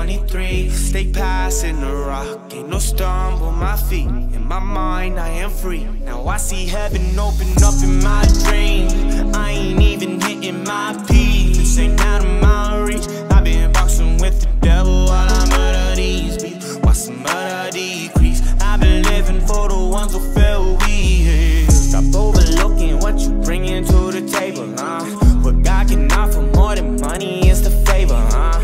23. Stay passing the rock, ain't no stumble my feet. In my mind I am free. Now I see heaven open up in my dreams. I ain't even hitting my peak. This ain't out of my reach. I've been boxing with the devil while I murder these beats. Watch some murder decrease. I've been living for the ones who feel weak. Stop overlooking what you bringing to the table, What God can offer more than money is the favor,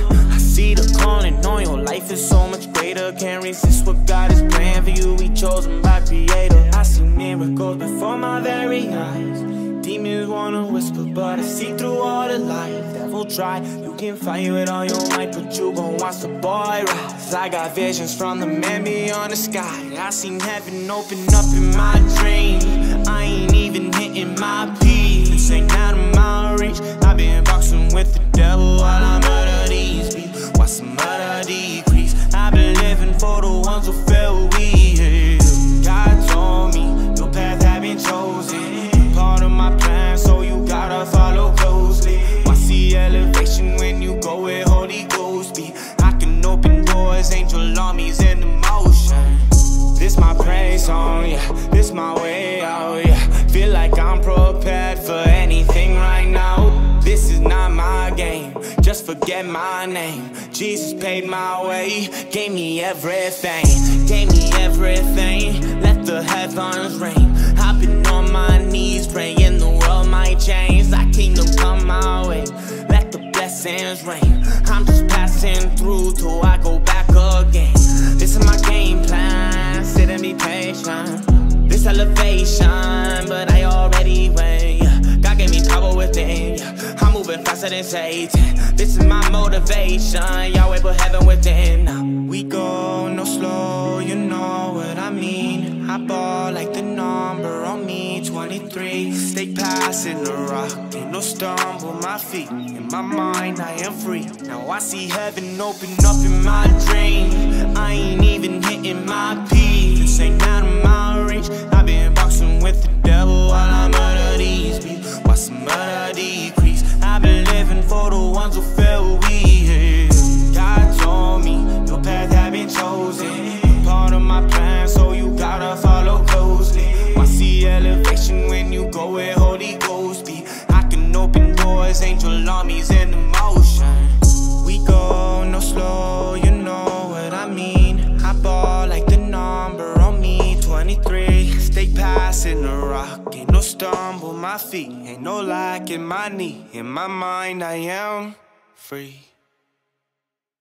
I see the calling on your life is so much greater. Can't resist what God is planned for you, we chosen by Creator. I see miracles before my very eyes. Demons wanna whisper, but I see through all the light. Devil try, you can fight with all your might, but you gon' watch the boy rise. I got visions from the man beyond the sky. I seen heaven open up in my dreams. I ain't even hitting my peak. This ain't out of my reach. I've been boxing with the devil while I murder these beats. Watch some murder decrease. I've been living for the ones who feel weak. God told me your path had been chosen. Part of my plan, so you gotta follow closely. Watch the elevation when you go with Holy Ghost beat. I can open doors, angel armies in the motion. This my praise song, yeah. This my way out, yeah. Feel like I'm prepared for anything right now. This is not my game, just forget my name. Jesus paid my way, gave me everything. Gave me everything, let the heavens rain. I've been on my knees, praying the world might change. Thy kingdom come my way, let the blessings rain. I'm just passing through till I go back again. This is my game plan, sit and be patient. This elevation, but I already win, God gave me power within, I'm moving faster than Satan. This is my motivation, Yahweh put heaven within. Now we go no slow, you know what I mean. I ball like the number on me, 23. Stay passing the rock, ain't no stumble my feet. In my mind I am free. Now I see heaven open up in my dreams. I ain't even hitting my peak. This ain't out of my reach. I've been boxing with the devil while I murder these beats. Watch some murder decrease. I've been living for the ones who feel weak. God told me your path had been chosen. Part of my plan, so you gotta follow closely. Watch the elevation when you go with Holy Ghost beat. I can open doors, angel armies in the motion. We go no slow, you know what I mean. I ball like the number on me, 23. Stay passing the rock, ain't no stumble my feet. Ain't no lack in my knee. In my mind I am free.